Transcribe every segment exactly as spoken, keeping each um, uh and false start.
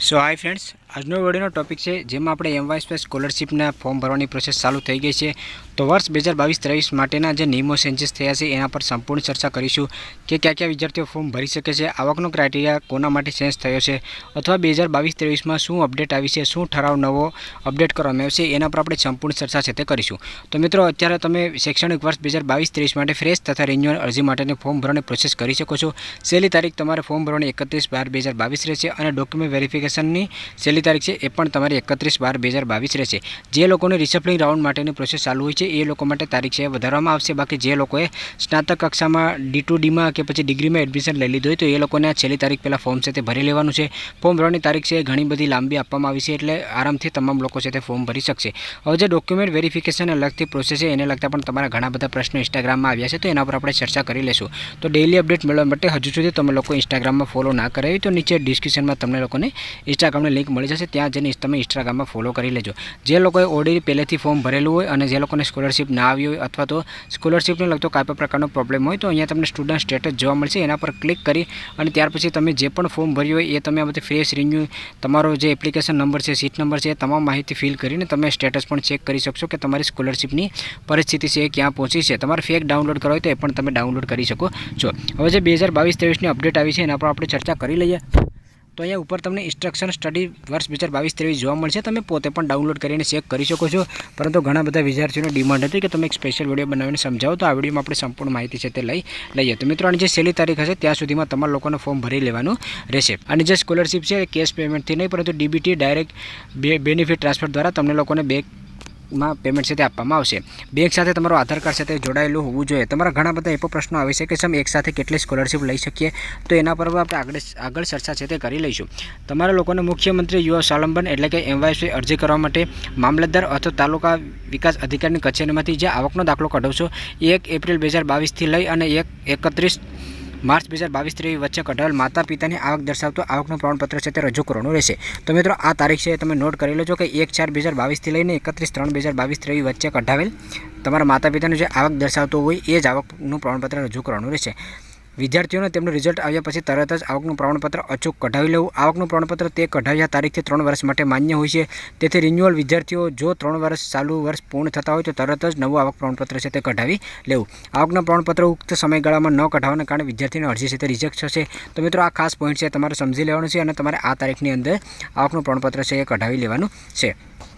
सो hi friends, આજનો વિડિયોનો topic છે જેમાં આપણે એમવાયએસપી સ્કોલરશિપના ફોર્મ ભરવાની પ્રોસેસ ચાલુ થઈ ગઈ છે। તો વર્ષ બે હજાર બાવીસ ત્રેવીસ માટેના જે નિયમો ચેન્જીસ થયા છે એના પર સંપૂર્ણ ચર્ચા કરીશું કે કયા કયા વિદ્યાર્થીઓ ફોર્મ ભરી શકે છે, આવકનો ક્રાઇટેરિયા કોના માટે ચેન્જ થયો છે અથવા બે હજાર બાવીસ ત્રેવીસમાં શું અપડેટ આવી છે, શું ઠરાવ નવો અપડેટ કરવામાં આવ્યો છે એના પર આપણે સંપૂર્ણ ચર્ચા છે તે કરીશું। તો મિત્રો, અત્યારે તમે શૈક્ષણિક વર્ષ બે હજાર બાવીસ ત્રેવીસ માટે ફ્રેશ તથા રિન્યુઅલ અરજી માટેની ફોર્મ ભરવાની પ્રોસેસ કરી શકો છો। છેલ્લી તારીખ તમારે ફોર્મ ભરવાની એકત્રીસ બાર બે હજાર બાવીસ રહેશે અને ડોક્યુમેન્ટ વેરિફિકેશનની છેલ્લી તારીખ છે એ પણ તમારી એકત્રીસ બાર બે હજાર બાવીસ રહેશે। જે લોકોને રિસપ્લિંગ રાઉન્ડ માટેની પ્રોસેસ ચાલુ હોય છે એ લોકો માટે તારીખ છે વધારવામાં આવશે। બાકી જે લોકોએ સ્નાતક કક્ષામાં ડી ટુ ડીમાં કે પછી ડિગ્રીમાં એડમિશન લઈ લીધું હોય તો એ લોકોને આ છેલ્લી તારીખ પહેલાં ફોર્મ છે તે ભરી લેવાનું છે। ફોર્મ ભરવાની તારીખ છે ઘણી બધી લાંબી આપવામાં આવી છે, એટલે આરામથી તમામ લોકો છે તે ફોર્મ ભરી શકશે। હવે જે ડોક્યુમેન્ટ વેરિફિકેશન અલગથી પ્રોસેસ છે એને લગતા પણ તમારા ઘણા બધા પ્રશ્નો ઇન્સ્ટાગ્રામમાં આવ્યા છે, તો એના પર આપણે ચર્ચા કરી લઈશું। તો ડેઇલી અપડેટ મેળવવા માટે હજુ સુધી તમે લોકો ઇન્સ્ટાગ્રામમાં ફોલો ના કરાવી તો નીચે ડિસ્ક્રિપ્શનમાં તમને લોકોને ઇન્સ્ટાગ્રામની લિંક મળી જશે, ત્યાં જઈને તમે ઇન્સ્ટાગ્રામમાં ફોલો કરી લેજો। જે લોકોએ ઓલરેડી પહેલેથી ફોર્મ ભરેલું હોય અને જે લોકોને સ્કોલરશિપ ના આવી હોય અથવા તો સ્કોલરશિપને લગતો કોઈ પણ પ્રકારનો પ્રોબ્લેમ હોય તો અહીંયા તમને સ્ટુડન્ટ સ્ટેટસ જોવા મળશે, એના પર ક્લિક કરી અને ત્યાર પછી તમે જે પણ ફોર્મ ભર્યું હોય એ તમે આ બધી ફ્રેશ રિન્યુ તમારો જે એપ્લિકેશન નંબર છે, સીટ નંબર છે, એ તમામ માહિતી ફિલ કરીને તમે સ્ટેટસ પણ ચેક કરી શકશો કે તમારી સ્કોલરશિપની પરિસ્થિતિ છે એ ક્યાં પહોંચી છે। તમારે ફેક ડાઉનલોડ કરવા હોય તો એ પણ તમે ડાઉનલોડ કરી શકો છો। હવે જે બે હજાર બાવીસ ત્રેવીસની અપડેટ આવી છે એના પર આપણે ચર્ચા કરી લઈએ। તો અહીંયા ઉપર તમને ઇન્સ્ટ્રક્શન સ્ટડી વર્ષ બે હજાર બાવીસ ત્રેવીસ જોવા મળશે, તમે પોતે પણ ડાઉનલોડ કરીને ચેક કરી શકો છો। પરંતુ ઘણા બધા વિદ્યાર્થીઓની ડિમાન્ડ હતી કે તમે એક સ્પેશિયલ વિડીયો બનાવીને સમજાવો, તો આ વિડીયોમાં આપણે સંપૂર્ણ માહિતી છે તે લઈ લઈએ। તો મિત્રો, આની જે છેલ્લી તારીખ હશે ત્યાં સુધીમાં તમારા લોકોને ફોર્મ ભરી લેવાનું રહેશે। અને જે સ્કોલરશિપ છે એ કેશ પેમેન્ટથી નહીં પરંતુ ડીબીટી ડાયરેક્ટ બે બેનિફિટ ટ્રાન્સફર દ્વારા તમને લોકોને બે માં પેમેન્ટ છે તે આપવામાં આવશે। બેંક સાથે તમારું આધાર કાર્ડ સાથે જોડાયેલું હોવું જોઈએ। તમારા ઘણા બધા એવો પ્રશ્નો આવે છે કે સમ એક સાથે કેટલી સ્કોલરશિપ લઈ શકીએ, તો એના પર આપણે આગળ આગળ ચર્ચા છે તે કરી લઈશું। તમારા લોકોને મુખ્યમંત્રી યુવા સ્વાવલંબન એટલે કે એમવાયએસપી અરજી કરવા માટે મામલતદાર અથવા તાલુકા વિકાસ અધિકારીની કચેરીમાંથી જે આવકનો દાખલો કઢાવશો એ એક એપ્રિલ બે હજાર બાવીસથી લઈ અને એક એકત્રીસ માર્ચ બે હજાર બાવીસ ત્રેવીસ વચ્ચે કઢાવેલ માતા પિતાની આવક દર્શાવતો આવકનું પ્રમાણપત્ર છે તે રજૂ કરવાનું રહેશે। તો મિત્રો, આ તારીખ છે તમે નોટ કરી લેજો કે એક ચાર બે હજાર બાવીસથી લઈને એકત્રીસ ત્રણ બે હજાર બાવીસ ત્રેવીસ વચ્ચે કઢાવેલ તમારા માતા પિતાનું જે આવક દર્શાવતો હોય એ જ આવકનું પ્રમાણપત્ર રજૂ કરવાનું રહેશે। વિદ્યાર્થીઓને તેમનું રિઝલ્ટ આવ્યા પછી તરત જ આવકનું પ્રમાણપત્ર અચૂક કઢાવી લેવું। આવકનું પ્રમાણપત્ર તે કઢાવ્યા તારીખથી ત્રણ વર્ષ માટે માન્ય હોય છે, તેથી રિન્યુઅલ વિદ્યાર્થીઓ જો ત્રણ વર્ષ ચાલુ વર્ષ પૂર્ણ થતા હોય તો તરત જ નવું આવક પ્રમાણપત્ર છે તે કઢાવી લેવું। આવકના પ્રમાણપત્ર ઉક્ત સમયગાળામાં ન કઢાવવાના કારણે વિદ્યાર્થીની અરજી છે તે રિજેક્ટ થશે। તો મિત્રો, આ ખાસ પોઈન્ટ છે તમારે સમજી લેવાનું છે અને તમારે આ તારીખની અંદર આવકનું પ્રમાણપત્ર છે એ કઢાવી લેવાનું છે।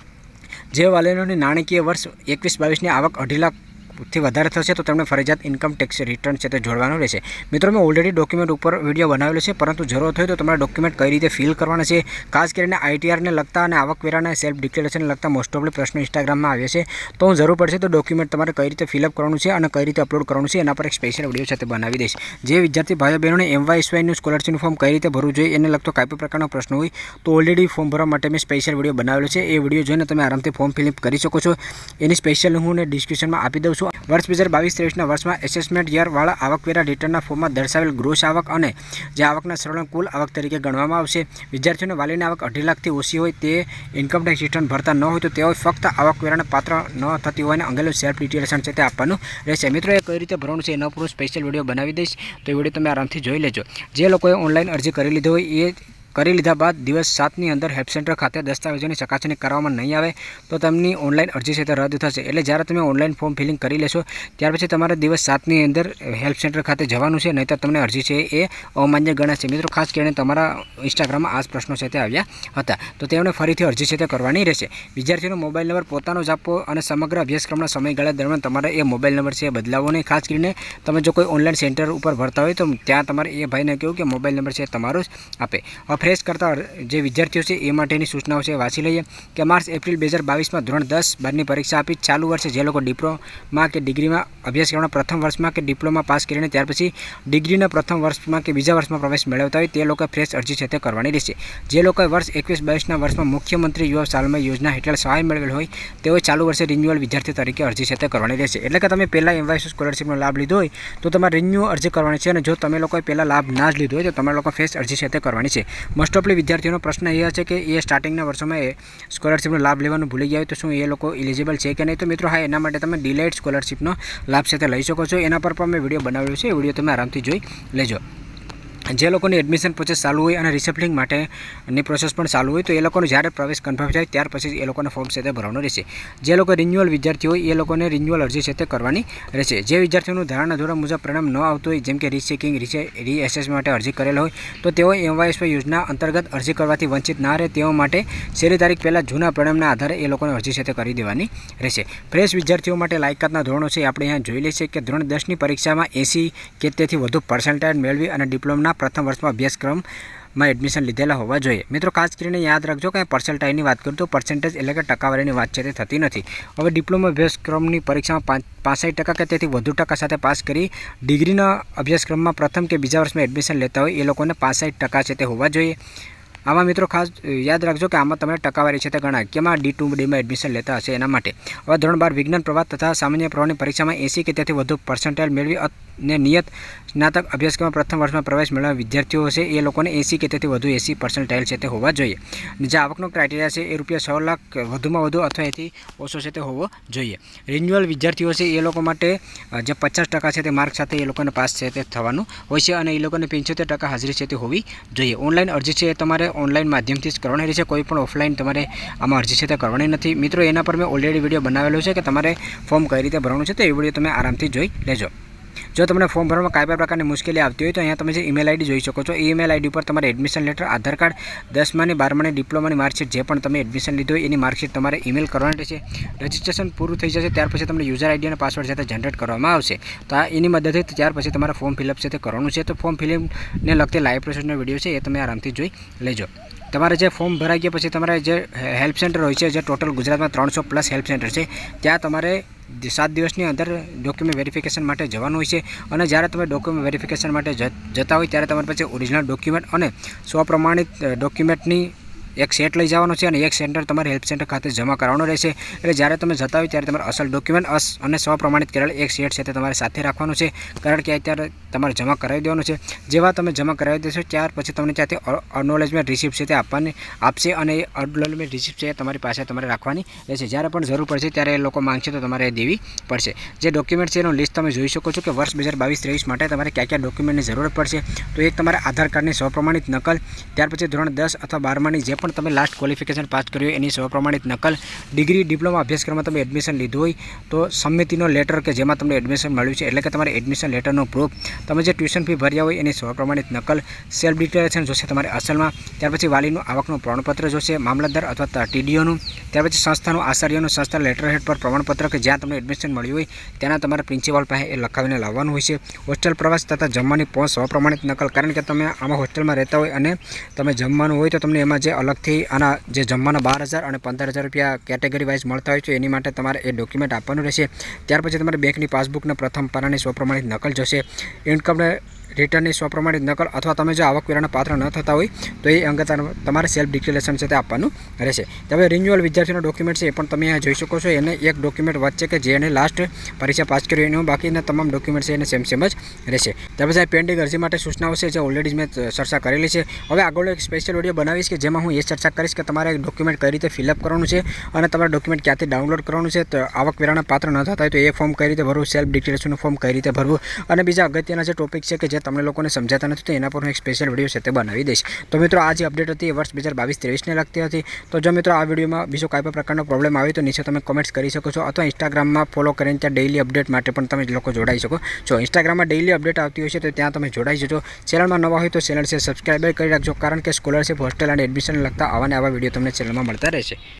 જે વાલીઓની નાણાકીય વર્ષ એકવીસ બાવીસની આવક અઢી લાખ થી વધારે થશે તો તમને ફરજિયાત ઇન્કમ ટેક્સ રિટર્ન છે તે જોડવાનું રહેશે। મિત્રો, મેં ઓલરેડી ડોક્યુમેન્ટ ઉપર વિડીયો બનાવેલો છે, પરંતુ જરૂરત હોય તો તમારા ડોક્યુમેન્ટ કઈ રીતે ફિલ કરવાના છે, ખાસ કરીને આઈટીઆરને લગતા અને આવકવેરાના સેલ્ફ ડિક્લેરેશનને લગતા મોસ્ટ ઓફલી પ્રશ્નો ઇન્સ્ટાગ્રામમાં આવ્યા છે, તો હું જરૂર પડશે તો ડોક્યુમેન્ટ તમારે કઈ રીતે ફિલઅપ કરવાનું છે અને કઈ રીતે અપલોડ કરવાનું છે એના પર એક સ્પેશિયલ વિડીયો છે તે બનાવી દઈશ। જે વિદ્યાર્થી ભાઈઓ બહેનોને એમવાયએસવાયનું સ્કોલરશિપનું ફોર્મ કઈ રીતે ભરવું જોઈએ એને લગતો કોઈ પણ પ્રકારનો પ્રશ્ન હોય તો ઓલરેડી ફોર્મ ભરવા માટે મેં સ્પેશિયલ વિડીયો બનાવેલો છે, એ વિડીયો જોઈને તમે આરામથી ફોર્મ ફિલઅપ કરી શકો છો। એની સ્પેશિયલ હું ડિસ્ક્રિપ્શનમાં આપી દઉં છું। વર્ષ બે હજાર બાવીસ ત્રેવીસના વર્ષમાં એસેસમેન્ટ યરવાળા આવકવેરા રિટર્નના ફોર્મમાં દર્શાવેલ ગ્રોસ આવક અને જે આવકના સરળ કુલ આવક તરીકે ગણવામાં આવશે। વિદ્યાર્થીઓને વાલીની આવક અઢી લાખથી ઓછી હોય, તે ઇન્કમ ટેક્સ રિટર્ન ભરતા ન હોય તો તેઓ ફક્ત આવકવેરાને પાત્ર ન થતી હોય અને અંગેલું સેલ્ફ ડિક્લેરેશન છે તે આપવાનું રહેશે। મિત્રો, એ કઈ રીતે ભરવાનું છે એના પર સ્પેશિયલ વિડીયો બનાવી દઈશ, તો એ વિડીયો તમે આરામથી જોઈ લેજો। જે લોકોએ ઓનલાઈન અરજી કરી લીધી હોય એ કરી લીધા બાદ દિવસ સાતની અંદર હેલ્પ સેન્ટર ખાતે દસ્તાવેજોની ચકાસણી કરવામાં નહીં આવે તો તેમની ઓનલાઈન અરજી છે તે રદ થશે। એટલે જ્યારે તમે ઓનલાઈન ફોર્મ ફિલિંગ કરી લેશો ત્યાર પછી તમારે દિવસ સાતની અંદર હેલ્પ સેન્ટર ખાતે જવાનું છે, નહીં તો તમને અરજી છે એ અમાન્ય ગણાશે। મિત્રો, ખાસ કરીને તમારા ઇન્સ્ટાગ્રામમાં આ જ પ્રશ્નો છે તે આવ્યા હતા, તો તેમણે ફરીથી અરજી છે તે કરવાની રહેશે। વિદ્યાર્થીઓનો મોબાઈલ નંબર પોતાનો જ આપવો અને સમગ્ર અભ્યાસક્રમના સમયગાળા દરમિયાન તમારે એ મોબાઈલ નંબર છે એ બદલાવો નહીં। ખાસ કરીને તમે જો કોઈ ઓનલાઈન સેન્ટર ઉપર ભરતા હોય તો ત્યાં તમારે એ ભાઈને કહ્યું કે મોબાઈલ નંબર છે તમારો જ આપે। ફ્રેશ કરતા જે વિદ્યાર્થીઓ છે એ માટેની સૂચનાઓ છે વાંચી લઈએ કે માર્ચ એપ્રિલ બે હજાર બાવીસમાં ધોરણ દસ બારની પરીક્ષા આપી ચાલુ વર્ષે જે લોકો ડિપ્લોમા કે ડિગ્રીમાં અભ્યાસક્રમના પ્રથમ વર્ષમાં કે ડિપ્લોમા પાસ કરીને ત્યાર પછી ડિગ્રીના પ્રથમ વર્ષમાં કે બીજા વર્ષમાં પ્રવેશ મેળવતા હોય તે લોકો ફ્રેશ અરજી છે તે કરવાની રહેશે। જે લોકોએ વર્ષ એકવીસ બાવીસના વર્ષમાં મુખ્યમંત્રી યુવા સ્વાવલંબન યોજના હેઠળ સહાય મેળવેલ હોય તેઓએ ચાલુ વર્ષે રિન્યુઅલ વિદ્યાર્થી તરીકે અરજી છે તે કરવાની રહેશે। એટલે કે તમે પહેલાં એમવાયએસપી સ્કોલરશિપનો લાભ લીધો હોય તો તમારે રિન્યુ અરજી કરવાની છે, અને જો તમે લોકોએ પહેલાં લાભ ના જ લીધો હોય તો તમારા લોકો ફ્રેશ અરજી છે તે કરવાની છે। મોસ્ટ ઓફલી વિદ્યાર્થીઓનો પ્રશ્ન એ છે કે એ સ્ટાર્ટિંગના વર્ષોમાં એ સ્કોલરશિપનો લાભ લેવાનું ભૂલી ગયા હોય તો શું એ લોકો એલિજિબલ છે કે નહીં। તો મિત્રો, હા, એના માટે તમે ડિલેડ સ્કોલરશિપનો લાભ છે તે લઈ શકો છો। એના પર પણ મેં વિડીયો બનાવ્યો છે, એ વિડીયો તમે આરામથી જોઈ લેજો। જે લોકોની એડમિશન પ્રોસેસ ચાલુ હોય અને રિસેપ્લિંગ માટેની પ્રોસેસ પણ ચાલુ હોય તો એ લોકોને જ્યારે પ્રવેશ કન્ફર્મ થાય ત્યાર પછી એ લોકોને ફોર્મ છે તે ભરવાનું રહેશે. જે લોકો રિન્યુઅલ વિદ્યાર્થી હોય એ લોકોને રિન્યુઅલ અરજી છે તે કરવાની રહેશે. જે વિદ્યાર્થીઓનું ધારણા ધોરણ મુજબ પરિણામ ન આવતું હોય, જેમ કે રીચેકિંગ રીએસેસ માટે અરજી કરેલ હોય, તો તેઓ એમવાયએસવાય યોજના અંતર્ગત અરજી કરવાથી વંચિત ના રહે તેઓ માટે છેલ્લી તારીખ પહેલાં જૂના પરિણામના આધારે એ લોકોને અરજી છે તે કરી દેવાની રહેશે. ફ્રેશ વિદ્યાર્થીઓ માટે લાયકાતના ધોરણો છે આપણે અહીંયા જોઈ લઈએ કે ધોરણ દસની પરીક્ષામાં એંસી કે તેથી વધુ પર્સન્ટાઇલ મેળવી અને ડિપ્લોમાના પ્રથમ વર્ષમાં અભ્યાસક્રમમાં એડમિશન લીધેલા હોવા જોઈએ. મિત્રો ખાસ કરીને યાદ રાખજો કે પર્સન્ટાઇલની વાત કરું તો પર્સન્ટેજ એટલે કે ટકાવારીની વાત છે તે થતી નથી. હવે ડિપ્લોમા અભ્યાસક્રમની પરીક્ષામાં પાસઠ ટકા કે તેથી વધુ ટકા સાથે પાસ કરી ડિગ્રીના અભ્યાસક્રમમાં પ્રથમ કે બીજા વર્ષમાં એડમિશન લેતા હોય એ લોકોને પાસઠ ટકા છે તે હોવા જોઈએ. આમાં મિત્રો ખાસ યાદ રાખજો કે આમાં તમને ટકાવારી છે તે ગણાય કે એમાં ડી ટુ ડીમાં એડમિશન લેતા હશે એના માટે. હવે ધોરણ બાર વિજ્ઞાન પ્રવાહ તથા સામાન્ય પ્રવાહની પરીક્ષામાં એંસી કે તેથી વધુ પર્સન્ટાઇલ મેળવી ને નિયત સ્નાતક અભ્યાસક્રમમાં પ્રથમ વર્ષમાં પ્રવેશ મેળવવા વિદ્યાર્થીઓ હશે એ લોકોને એંસી કે તેથી વધુ એંસી પર્સન્ટાઇલ છે તે હોવા જોઈએ. જે આવકનો ક્રાઇટેરિયા છે એ રૂપિયા છ લાખ વધુમાં વધુ અથવા એથી ઓછો છે તે હોવો જોઈએ. રિન્યુઅલ વિદ્યાર્થીઓ છે એ લોકો માટે જે પચાસ ટકા છે તે માર્ક સાથે એ લોકોને પાસ છે તે થવાનું હોય છે અને એ લોકોને પંચોતેર ટકા હાજરી છે તે હોવી જોઈએ. ઓનલાઈન અરજી છે એ તમારે ઓનલાઈન માધ્યમથી જ કરવાની રહેશે. કોઈ પણ ઓફલાઈન તમારે આમાં અરજી છે તે કરવાની નથી. મિત્રો એના પર મેં ઓલરેડી વિડીયો બનાવેલો છે કે તમારે ફોર્મ કઈ રીતે ભરવાનું છે તો એ વિડીયો તમે આરામથી જોઈ લેજો. જો તમને ફોર્મ ભરવામાં કાંઈ પણ પ્રકારની મુશ્કેલી આવતી હોય તો અહીંયા તમે જે ઈમેલ આઈડી જોઈ શકો છો એ ઈમેલ આઈડી પર તમારે એડમિશન લેટર, આધાર કાર્ડ, દસમાની બારમાની ડિપ્લોમાની માર્કશીટ જે પણ તમે એડમિશન લીધું હોય એની માર્કશીટ તમારે ઈમેલ કરવાની રહેશે. રજિસ્ટ્રેશન પૂરું થઈ જશે ત્યાર પછી તમને યુઝર આઈડી અને પાસવર્ડ સાથે જનરેટ કરવામાં આવશે. તો આ એની મદદથી ત્યાર પછી તમારે ફોર્મ ફિલઅપ છે તે કરવાનું છે. તો ફોર્મ ફિલઅપને લગતી લાઈવ પ્રોસેસનો વિડીયો છે એ તમે આરામથી જોઈ લેજો. તમારે જે ફોર્મ ભરાઈ ગયા પછી તમારે જે હેલ્પ સેન્ટર હોય છે, જે ટોટલ ગુજરાતમાં ત્રણસો પ્લસ હેલ્પ સેન્ટર છે, ત્યાં તમારે સાત દિવસની અંદર ડોક્યુમેન્ટ વેરિફિકેશન માટે જવાનું હોય છે. અને જ્યારે તમે ડોક્યુમેન્ટ વેરિફિકેશન માટે જતા હોય ત્યારે તમારી પાસે ઓરિજિનલ ડોક્યુમેન્ટ અને સ્વપ્રમાણિત ડોક્યુમેન્ટની એક સેટ લઈ જવાનો છે અને એક સેન્ટર તમારે હેલ્પ સેન્ટર ખાતે જમા કરવાનો રહેશે. એટલે જ્યારે તમે જતા હોય ત્યારે તમારે અસલ ડોક્યુમેન્ટ અસ અને સ્વપ્રમાણિત કરેલ એક સેટ છે તે તમારે સાથે રાખવાનું છે, કારણ કે અત્યારે તમારે જમા કરાવી દેવાનું છે. જેવા તમે જમા કરાવી દેશો ત્યાર પછી તમને ત્યાંથી અનોલેજમેન્ટ રિસિપ્ટ છે તે આપવાની આપશે અને એ અનોલેજમેન્ટ રિસિપ્ટ છે એ તમારી પાસે તમારે રાખવાની રહેશે. જ્યારે પણ જરૂર પડશે ત્યારે એ લોકો માંગશે તો તમારે દેવી પડશે. જે ડોક્યુમેન્ટ છે એનું લિસ્ટ તમે જોઈ શકો છો કે વર્ષ બે હજાર બાવીસ ત્રેવીસ માટે તમારે કયા કયા ડોક્યુમેન્ટની જરૂરત પડશે. તો એક તમારે આધાર કાર્ડની સ્વપ્રમાણિત નકલ, ત્યાર પછી ધોરણ દસ અથવા બારમાની જે પણ તમે લાસ્ટ ક્વોલિફિકેશન પાસ કર્યું હોય એની સ્વપ્રમાણિત નકલ, ડિગ્રી ડિપ્લોમા અભ્યાસક્રમમાં તમે એડમિશન લીધું હોય તો સંમતિનો લેટર કે જેમાં તમને એડમિશન મળ્યું છે એટલે કે તમારે એડમિશન લેટરનો પ્રૂફ, તમે જે ટ્યુશન ફી ભર્યા હોય એની સ્વપ્રમાણિત નકલ, સેલ્ફ ડિક્લેરેશન જોશે તમારે અસલમાં, ત્યાર પછી વાલીનું આવકનું પ્રમાણપત્ર જોશે, મામલતદાર અથવા ટીડીઓનું, ત્યાર પછી સંસ્થાનું આચાર્યનું સંસ્થા લેટર હેડ પર પ્રમાણપત્ર કે જ્યાં તમને એડમિશન મળ્યું હોય તેના તમારા પ્રિન્સિપાલ પાસે એ લખાવીને લાવવાનું હોય છે. હોસ્ટેલ પ્રવાસ તથા જમવાની પહોંચ સ્વપ્રમાણિત નકલ, કારણ કે તમે આમાં હોસ્ટેલમાં રહેતા હોય અને તમે જમવાનું હોય તો તમને એમાં જે અલગથી આના જે જમવાના બાર હજાર અને પંદર હજાર રૂપિયા કેટેગરી વાઇઝ મળતા હોય છે એની માટે તમારે એ ડોક્યુમેન્ટ આપવાનું રહેશે. ત્યાર પછી તમારે બેંકની પાસબુકના પ્રથમ પાનાની સ્વપ્રમાણિત નકલ જોશે, ઇન્કમ રિટર્નની સ્વપ્રમાણિત નકલ, અથવા તમે જો આવકવેરાના પાત્ર ન થતા હોય તો એ અંગે તમારે સેલ્ફ ડિક્લેરેશન છે તે આપવાનું રહેશે. હવે રિન્યુઅલ વિદ્યાર્થીનો ડોક્યુમેન્ટ છે એ પણ તમે અહીંયા જોઈ શકો છો. એને એક ડોક્યુમેન્ટ વચ્ચે કે જેને લાસ્ટ પરીક્ષા પાસ કર્યું એનું બાકીના તમામ ડોક્યુમેન્ટ છે એને સેમ સેમ જ રહેશે. ત્યાર પછી પેન્ડિંગ અરજી માટે સૂચનાઓ છે જે ઓલરેડી મેં ચર્ચા કરેલી છે. હવે આગળ એક સ્પેશિયલ વિડીયો બનાવીશ કે જેમાં હું એ ચર્ચા કરીશ કે તમારે ડોક્યુમેન્ટ કઈ રીતે ફિલઅપ કરવાનું છે અને તમારે ડોક્યુમેન્ટ ક્યાંથી ડાઉનલોડ કરવાનું છે, તો આવકવેરાના પાત્ર ન થતા હોય તો એ ફોર્મ કઈ રીતે ભરવું, સેલ્ફ ડિક્લેરેશનનું ફોર્મ કઈ રીતે ભરવું અને બીજા અગત્યના જે ટોપિક છે કે જે તમને લોકોને સમજાતા નથી તો એના પર હું એક સ્પેશિયલ વિડીયો છે તે બનાવી દઈશ. તો મિત્રો આ જે અપડેટ હતી એ વર્ષ બે હજાર બાવીસ ત્રેવીસને લગતી હતી. તો જો મિત્રો આ વિડીયોમાં બીજો કોઈ પણ પ્રકારનો પ્રોબ્લેમ આવે તો નીચે તમે કોમેન્ટ્સ કરી શકો છો, અથવા ઇન્સ્ટાગ્રામમાં ફોલો કરીને ત્યાં ડેઇલી અપડેટ માટે પણ તમે લોકો જોડાઈ શકો છો. ઇન્સ્ટાગ્રામમાં ડેઇલી અપડેટ આવતી હોય છે તો ત્યાં તમે જોડાઈ જજો. ચેનલમાં નવા હોય તો ચેનલ છે સબસ્ક્રાઈબ કરી રાખજો, કારણ કે સ્કોલરશિપ, હોસ્ટેલ અને એડમિશન લગતા આવા ને આવા વિડીયો તમને ચેનલમાં મળતા રહેશે.